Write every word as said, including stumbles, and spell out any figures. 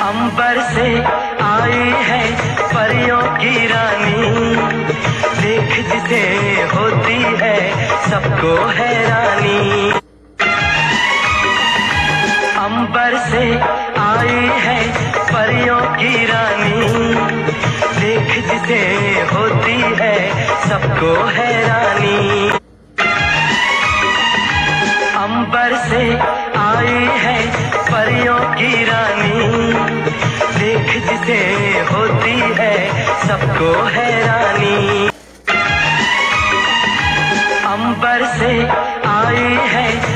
अंबर से आई है परियों की रानी, देख जिसे होती है सबको हैरानी। अंबर से आई है परियों की रानी, देख जिसे होती है सबको हैरानी। अंबर से आई है परियों की रानी, देख जिसे होती है सबको हैरानी। अंबर से आई है